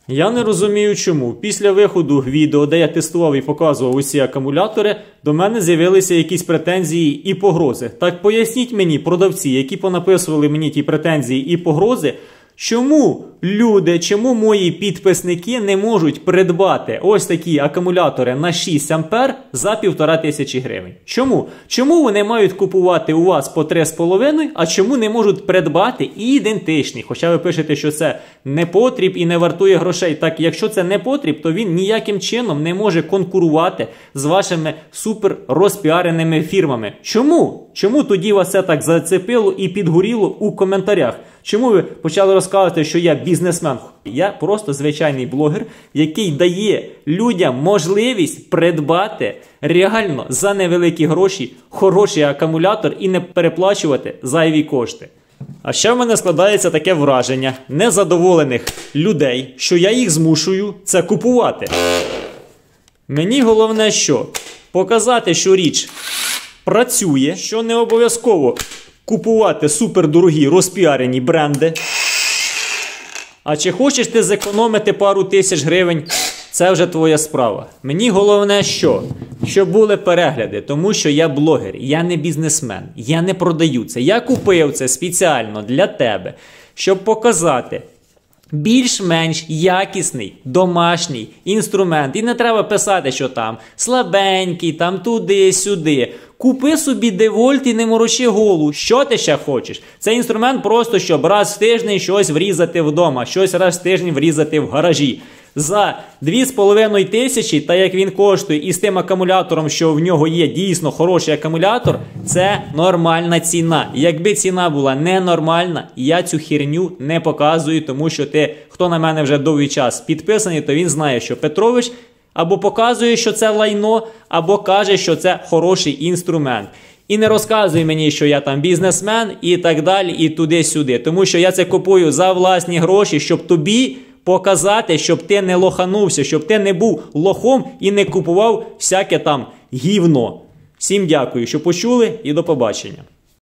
Я не розумію чому. Після виходу відео, де я тестував і показував усі акумулятори, до мене з'явилися якісь претензії і погрози. Так поясніть мені, продавці, які понаписували мені ті претензії і погрози, чому люди, чому мої підписники не можуть придбати ось такі акумулятори на 6 ампер за 1500 гривень? Чому? Чому вони мають купувати у вас по 3,5, а чому не можуть придбати ідентичні? Хоча ви пишете, що це не потріб і не вартує грошей. Так, якщо це не потріб, то він ніяким чином не може конкурувати з вашими супер розпіареними фірмами. Чому? Чому тоді вас це так зацепило і підгоріло у коментарях? Чому ви почали розказувати, що я бізнесмен? Я просто звичайний блогер, який дає людям можливість придбати реально за невеликі гроші хороший акумулятор і не переплачувати зайві кошти. А ще в мене складається таке враження незадоволених людей, що я їх змушую це купувати. Мені головне що? Показати, що річ працює, що не обов'язково купувати супердорогі розпіарені бренди. А чи хочеш ти зекономити пару тисяч гривень, це вже твоя справа. Мені головне що? Щоб були перегляди, тому що я блогер, я не бізнесмен, я не продаю це. Я купив це спеціально для тебе, щоб показати більш-менш якісний домашній інструмент. І не треба писати, що там слабенький, там туди-сюди. Купи собі девольт і не морочи голову. Що ти ще хочеш? Це інструмент просто, щоб раз в тиждень щось врізати вдома, щось раз в тиждень врізати в гаражі. За 2500, та як він коштує, і з тим акумулятором, що в нього є дійсно хороший акумулятор, це нормальна ціна. Якби ціна була ненормальна, я цю херню не показую, тому що хто на мене вже довгий час підписаний, то він знає, що Петрович або показує, що це лайно, або каже, що це хороший інструмент. І не розказуй мені, що я там бізнесмен і так далі, і туди-сюди. Тому що я це купую за власні гроші, щоб тобі показати, щоб ти не лоханувся, щоб ти не був лохом і не купував всяке там гівно. Всім дякую, що почули, і до побачення.